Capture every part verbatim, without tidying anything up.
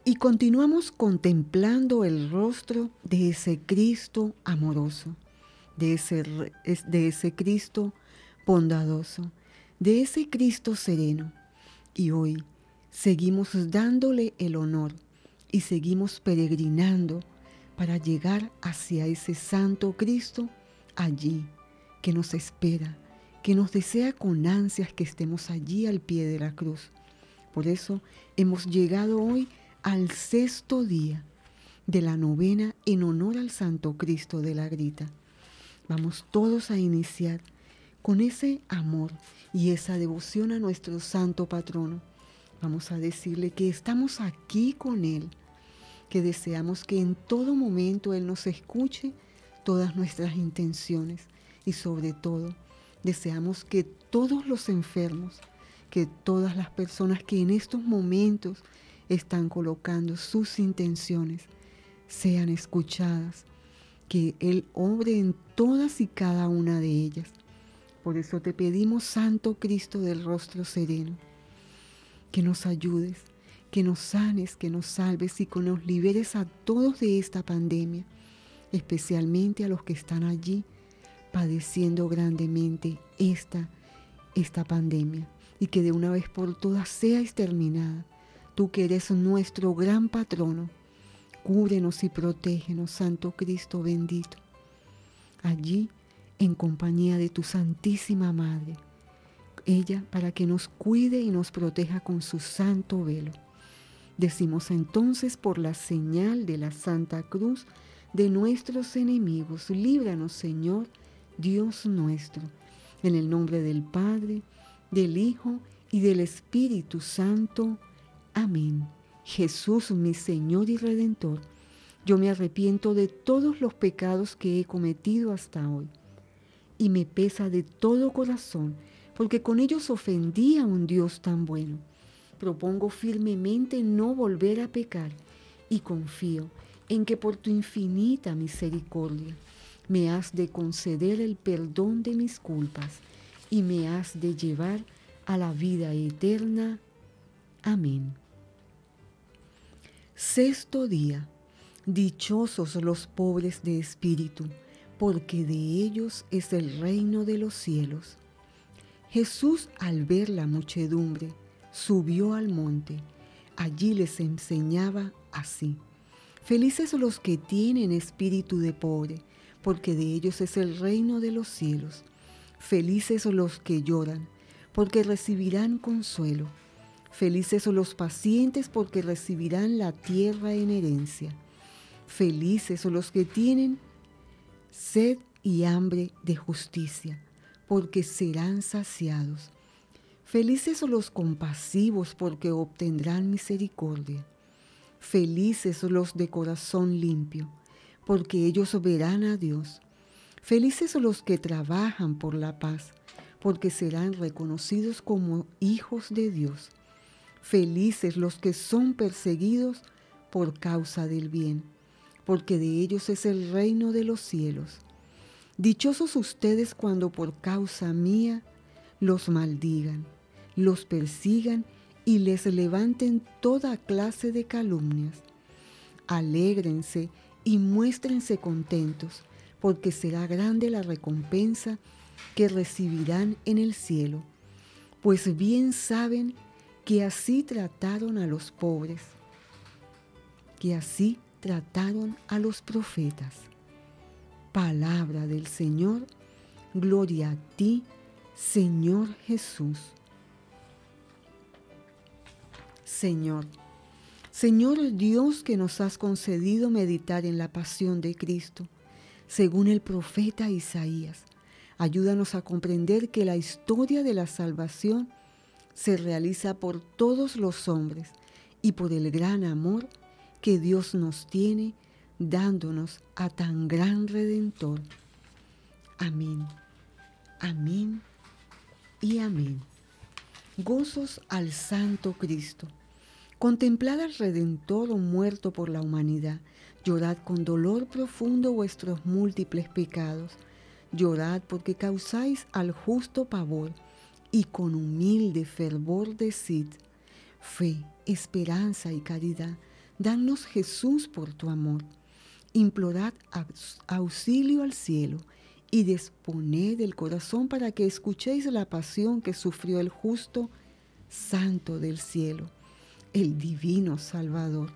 Y continuamos contemplando el rostro de ese Cristo amoroso, de ese, de ese Cristo bondadoso, de ese Cristo sereno. Y hoy seguimos dándole el honor y seguimos peregrinando para llegar hacia ese Santo Cristo allí, que nos espera, que nos desea con ansias que estemos allí al pie de la cruz. Por eso hemos llegado hoy al sexto día de la novena en honor al Santo Cristo de la Grita. Vamos todos a iniciar con ese amor y esa devoción a nuestro Santo Patrono. Vamos a decirle que estamos aquí con Él, que deseamos que en todo momento Él nos escuche todas nuestras intenciones y sobre todo deseamos que todos los enfermos, que todas las personas que en estos momentos están colocando sus intenciones sean escuchadas, que Él obre en todas y cada una de ellas. Por eso te pedimos, Santo Cristo del rostro sereno, que nos ayudes, que nos sanes, que nos salves y que nos liberes a todos de esta pandemia, especialmente a los que están allí padeciendo grandemente esta, esta pandemia, y que de una vez por todas sea exterminada. Tú que eres nuestro gran patrono, cúbrenos y protégenos, Santo Cristo bendito, allí en compañía de tu Santísima Madre, ella para que nos cuide y nos proteja con su santo velo. Decimos entonces, por la señal de la Santa Cruz de nuestros enemigos, líbranos, Señor, Dios nuestro, en el nombre del Padre, del Hijo y del Espíritu Santo. Amén. Jesús, mi Señor y Redentor, yo me arrepiento de todos los pecados que he cometido hasta hoy, y me pesa de todo corazón, porque con ellos ofendí a un Dios tan bueno. Propongo firmemente no volver a pecar, y confío en que por tu infinita misericordia me has de conceder el perdón de mis culpas, y me has de llevar a la vida eterna. Amén. Sexto día. Dichosos los pobres de espíritu, porque de ellos es el reino de los cielos. Jesús, al ver la muchedumbre, subió al monte. Allí les enseñaba así: felices los que tienen espíritu de pobre, porque de ellos es el reino de los cielos. Felices los que lloran, porque recibirán consuelo. Felices los pacientes, porque recibirán la tierra en herencia. Felices los que tienen sed y hambre de justicia, porque serán saciados. Felices los compasivos, porque obtendrán misericordia. Felices los de corazón limpio, porque ellos verán a Dios. Felices los que trabajan por la paz, porque serán reconocidos como hijos de Dios. Felices los que son perseguidos por causa del bien, porque de ellos es el reino de los cielos. Dichosos ustedes cuando por causa mía los maldigan, los persigan y les levanten toda clase de calumnias. Alégrense y muéstrense contentos, porque será grande la recompensa que recibirán en el cielo, pues bien saben que así trataron a los pobres, que así trataron a los profetas. Palabra del Señor, gloria a ti, Señor Jesús. Señor, Señor Dios, que nos has concedido meditar en la pasión de Cristo, según el profeta Isaías, ayúdanos a comprender que la historia de la salvación se realiza por todos los hombres y por el gran amor que Dios nos tiene, dándonos a tan gran Redentor. Amén, amén y amén. Gozos al Santo Cristo. Contemplad al Redentor muerto por la humanidad. Llorad con dolor profundo vuestros múltiples pecados. Llorad porque causáis al justo pavor, y con humilde fervor decid: fe, esperanza y caridad danos Jesús por tu amor. Implorad aux- auxilio al cielo y disponed el corazón para que escuchéis la pasión que sufrió el justo Santo del cielo, el divino Salvador.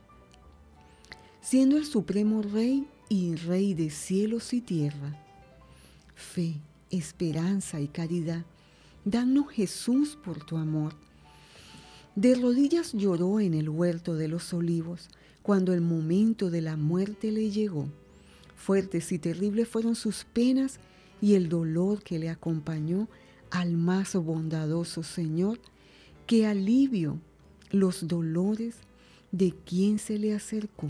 Siendo el supremo Rey y Rey de cielos y tierra, fe, esperanza y caridad, danos Jesús por tu amor. De rodillas lloró en el huerto de los olivos, cuando el momento de la muerte le llegó. Fuertes y terribles fueron sus penas y el dolor que le acompañó al más bondadoso Señor, que alivio los dolores de quien se le acercó.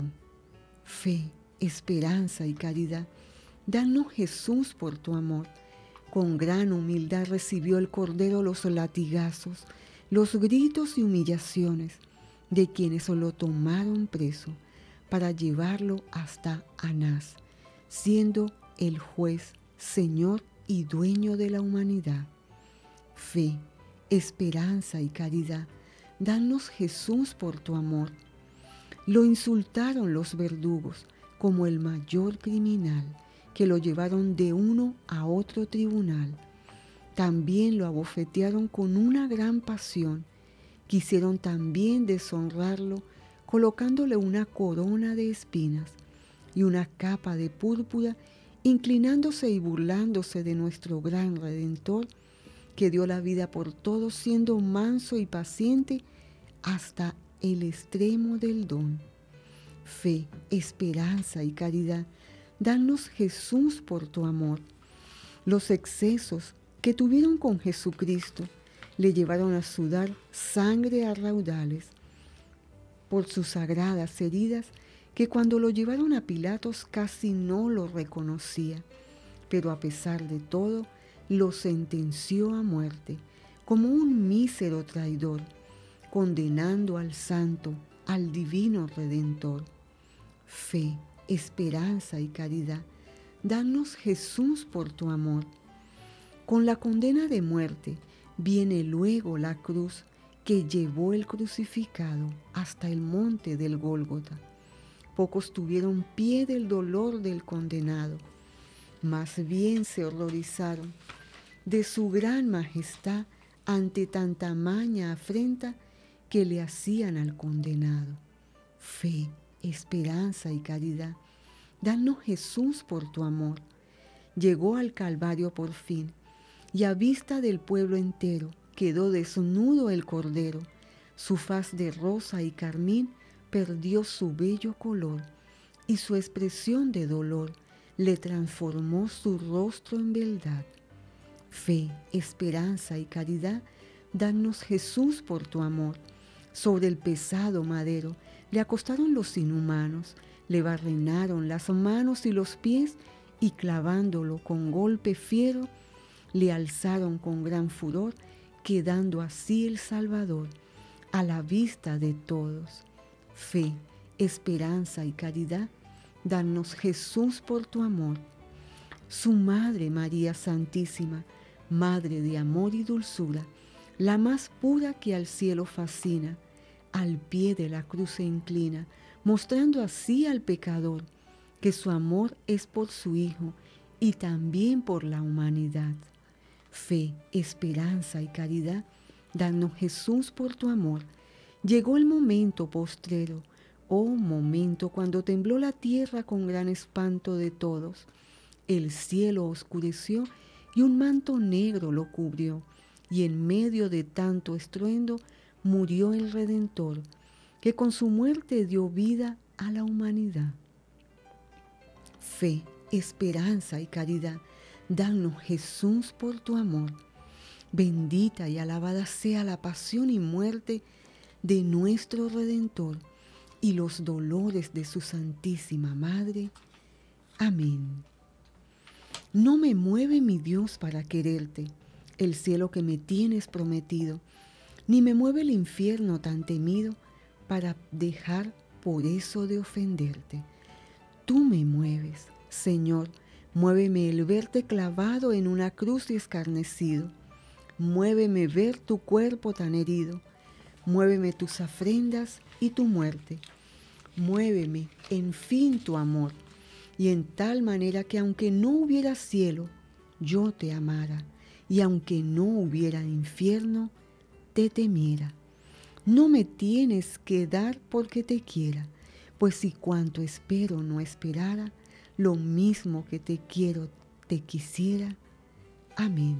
Fe, esperanza y caridad, danos Jesús por tu amor. Con gran humildad recibió el Cordero los latigazos, los gritos y humillaciones de quienes lo tomaron preso para llevarlo hasta Anás, siendo el juez, Señor y dueño de la humanidad. Fe, esperanza y caridad, danos Jesús por tu amor. Lo insultaron los verdugos como el mayor criminal, que lo llevaron de uno a otro tribunal. También lo abofetearon con una gran pasión. Quisieron también deshonrarlo, colocándole una corona de espinas y una capa de púrpura, inclinándose y burlándose de nuestro gran Redentor, que dio la vida por todos, siendo manso y paciente hasta el extremo del don. Fe, esperanza y caridad, danos Jesús por tu amor. Los excesos que tuvieron con Jesucristo le llevaron a sudar sangre a raudales por sus sagradas heridas, que cuando lo llevaron a Pilatos casi no lo reconocía, pero a pesar de todo lo sentenció a muerte como un mísero traidor, condenando al Santo, al Divino Redentor. Fe, esperanza y caridad, danos Jesús por tu amor. Con la condena de muerte viene luego la cruz que llevó el crucificado hasta el monte del Gólgota. Pocos tuvieron pie del dolor del condenado, más bien se horrorizaron de su gran majestad ante tan tamaña afrenta que le hacían al condenado. Fe, esperanza y caridad, danos Jesús por tu amor. Llegó al Calvario por fin, y a vista del pueblo entero quedó desnudo el Cordero. Su faz de rosa y carmín perdió su bello color, y su expresión de dolor le transformó su rostro en beldad. Fe, esperanza y caridad, danos Jesús por tu amor. Sobre el pesado madero le acostaron los inhumanos, le barrenaron las manos y los pies, y clavándolo con golpe fiero, le alzaron con gran furor, quedando así el Salvador a la vista de todos. Fe, esperanza y caridad, danos Jesús por tu amor. Su Madre María Santísima, Madre de amor y dulzura, la más pura que al cielo fascina, al pie de la cruz se inclina, mostrando así al pecador que su amor es por su Hijo y también por la humanidad. Fe, esperanza y caridad, danos Jesús por tu amor. Llegó el momento postrero, oh momento cuando tembló la tierra con gran espanto de todos. El cielo oscureció y un manto negro lo cubrió, y en medio de tanto estruendo murió el Redentor, que con su muerte dio vida a la humanidad. Fe, esperanza y caridad, danos Jesús por tu amor. Bendita y alabada sea la pasión y muerte de nuestro Redentor y los dolores de su Santísima Madre. Amén. No me mueve mi Dios para quererte, el cielo que me tienes prometido, ni me mueve el infierno tan temido para dejar por eso de ofenderte. Tú me mueves, Señor, muéveme el verte clavado en una cruz y escarnecido. Muéveme ver tu cuerpo tan herido. Muéveme tus afrendas y tu muerte. Muéveme, en fin, tu amor, y en tal manera que aunque no hubiera cielo, yo te amara, y aunque no hubiera infierno, te temiera. No me tienes que dar porque te quiera, pues si cuanto espero no esperara, lo mismo que te quiero te quisiera. Amén.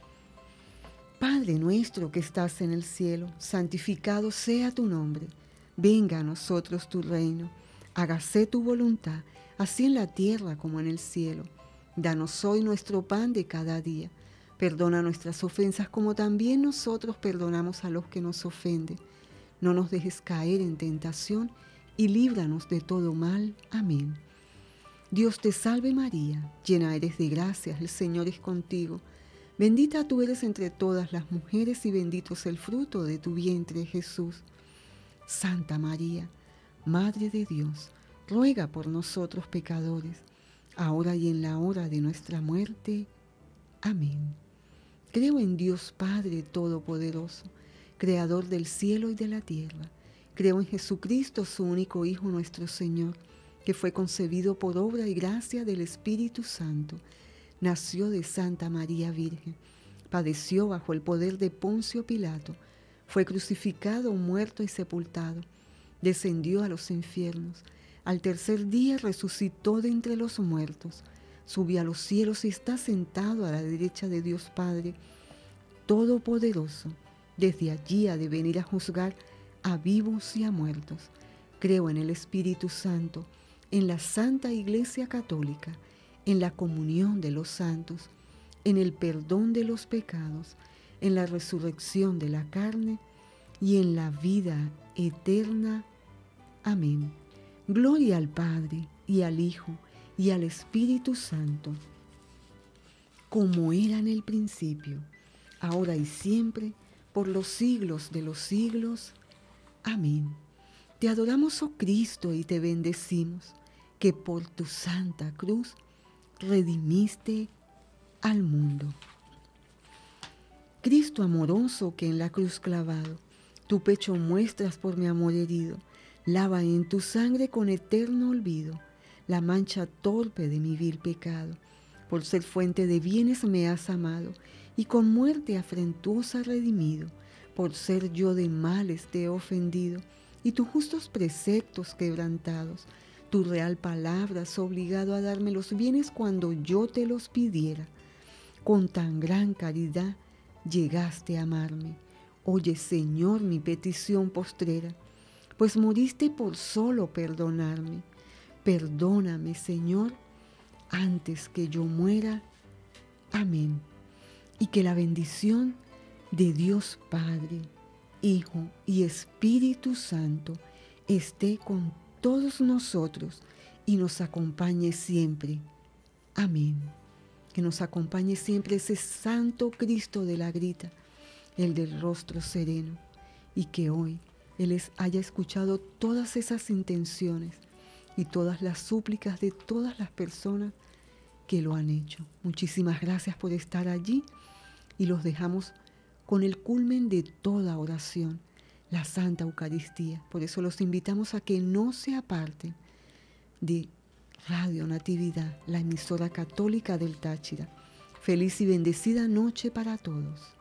Padre nuestro que estás en el cielo, santificado sea tu nombre. Venga a nosotros tu reino. Hágase tu voluntad, así en la tierra como en el cielo. Danos hoy nuestro pan de cada día. Perdona nuestras ofensas como también nosotros perdonamos a los que nos ofenden. No nos dejes caer en tentación y líbranos de todo mal. Amén. Dios te salve María, llena eres de gracia, el Señor es contigo. Bendita tú eres entre todas las mujeres y bendito es el fruto de tu vientre, Jesús. Santa María, Madre de Dios, ruega por nosotros pecadores, ahora y en la hora de nuestra muerte. Amén. Creo en Dios Padre Todopoderoso, Creador del cielo y de la tierra. Creo en Jesucristo, su único Hijo, nuestro Señor, que fue concebido por obra y gracia del Espíritu Santo. Nació de Santa María Virgen, padeció bajo el poder de Poncio Pilato, fue crucificado, muerto y sepultado, descendió a los infiernos, al tercer día resucitó de entre los muertos, subió a los cielos y está sentado a la derecha de Dios Padre Todopoderoso. Desde allí ha de venir a juzgar a vivos y a muertos. Creo en el Espíritu Santo, en la Santa Iglesia Católica, en la comunión de los santos, en el perdón de los pecados, en la resurrección de la carne y en la vida eterna. Amén. Gloria al Padre, y al Hijo, y al Espíritu Santo, como era en el principio, ahora y siempre, por los siglos de los siglos. Amén. Te adoramos, oh Cristo, y te bendecimos, que por tu santa cruz redimiste al mundo. Cristo amoroso, que en la cruz clavado, tu pecho muestras por mi amor herido, lava en tu sangre con eterno olvido la mancha torpe de mi vil pecado. Por ser fuente de bienes me has amado, y con muerte afrentuosa redimido. Por ser yo de males te he ofendido, y tus justos preceptos quebrantados. Tu real palabra has obligado a darme los bienes cuando yo te los pidiera. Con tan gran caridad llegaste a amarme. Oye, Señor, mi petición postrera, pues moriste por solo perdonarme. Perdóname, Señor, antes que yo muera. Amén. Y que la bendición de Dios Padre, Hijo y Espíritu Santo esté con todos nosotros y nos acompañe siempre. Amén. Que nos acompañe siempre ese Santo Cristo de la Grita, el del rostro sereno, y que hoy Él les haya escuchado todas esas intenciones y todas las súplicas de todas las personas que lo han hecho. Muchísimas gracias por estar allí y los dejamos con el culmen de toda oración, la Santa Eucaristía. Por eso los invitamos a que no se aparten de Radio Natividad, la emisora católica del Táchira. Feliz y bendecida noche para todos.